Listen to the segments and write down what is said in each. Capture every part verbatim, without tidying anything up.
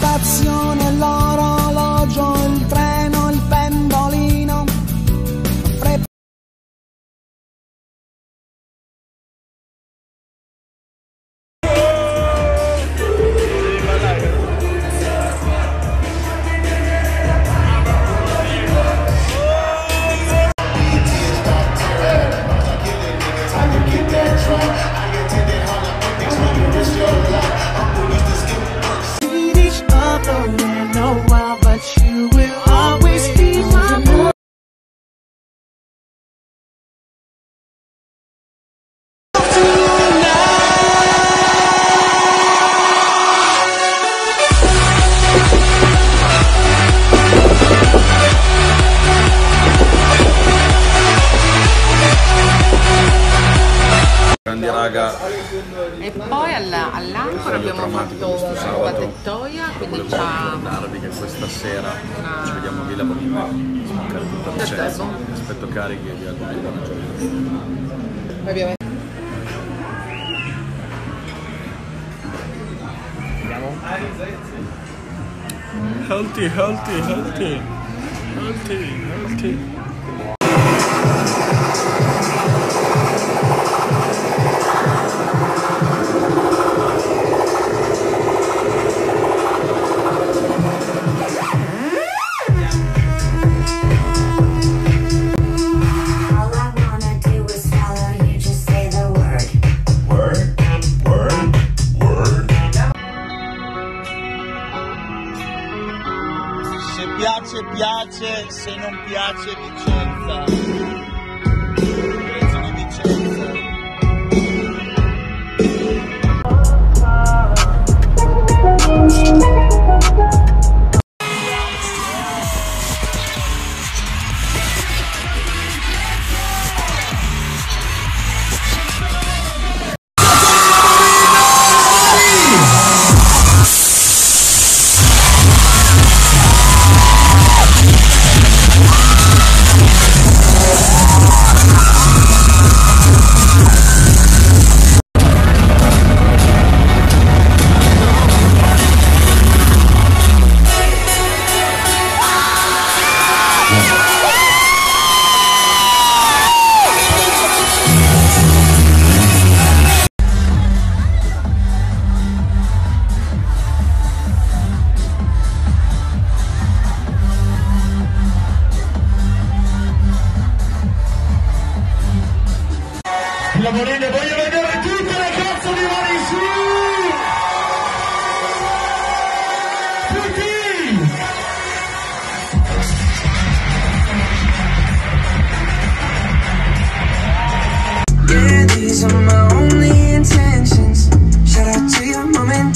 stazione, l'orologio, il treno, il pendolino. Fre- Grandi raga. E poi all'Ancora abbiamo fatto una tettoia, quindi Volevo c'ha ricordarvi che questa sera una... ci vediamo a Villa Bonita, smoccare tutta la Certo. Vicenza. Aspetto carichi e vi auguro buona giornata. Ovviamente. Healthy, healthy, healthy, healthy, healthy. Se piace piace, se non piace Vicenza. Prezzo di Vicenza. La Morena, voglio vedere tutte le cazzo di mani su! Tutti! Yeah, these are my only intentions. Shout out to your mom and dad.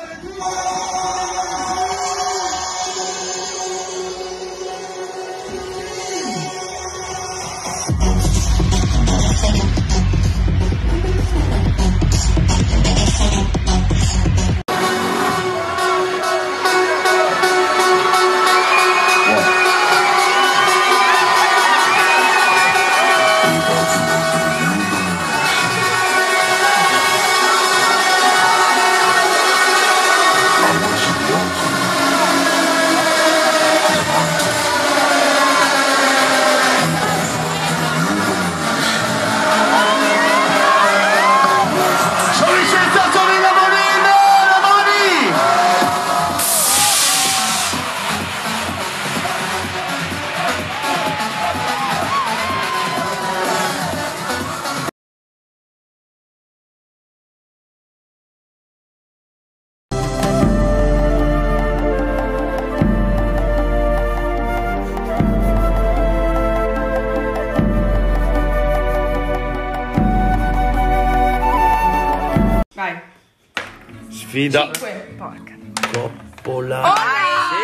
Vai. Sfida. cinque. Porca. Coppola. Oh, Sì!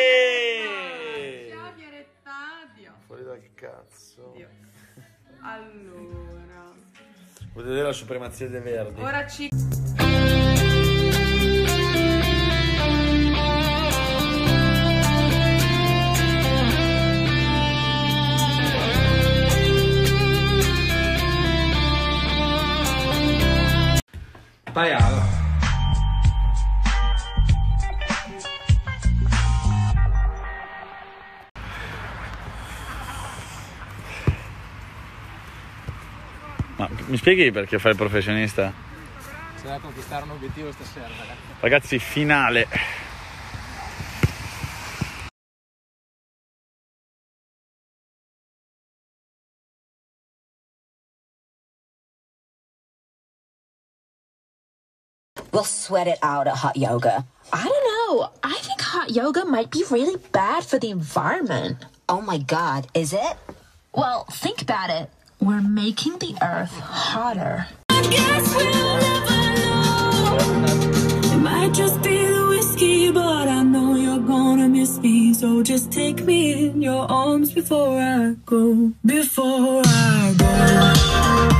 Ciao Pierettadio. Fuori dal cazzo. Dio. Allora. Volete vedere la supremazia dei verdi? Ora ci... Paialo. Ma mi spieghi perché fai il professionista? C'è da conquistare un obiettivo stasera, ragazzi. Ragazzi, finale. We'll sweat it out at hot yoga. I don't know. I think hot yoga might be really bad for the environment. Oh my God, is it? Well, think about it. We're making the earth hotter. I guess we'll never know. It might just be the whiskey, but I know you're gonna miss me. So just take me in your arms before I go. Before I go.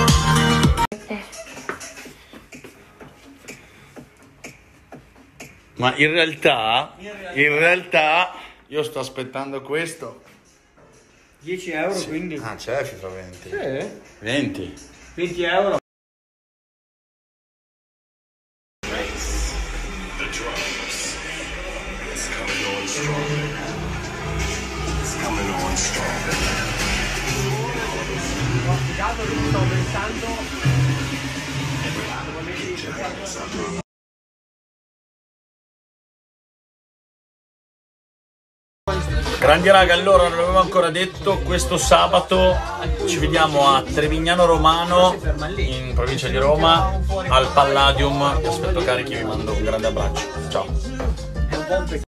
Ma in realtà, in realtà, io sto aspettando questo. dieci euro Sì. quindi? Ah, c'è FIFA venti. Sì. venti. venti euro. Grandi raga, allora non l'avevo ancora detto, questo sabato ci vediamo a Trevignano Romano, in provincia di Roma, al Palladium. Vi aspetto carichi, vi mando un grande abbraccio. Ciao.